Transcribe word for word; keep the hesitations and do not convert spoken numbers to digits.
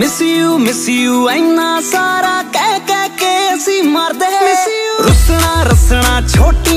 Miss you miss you इन्ना सारा कह कह के असी मरदे। रुसना रसना छोटी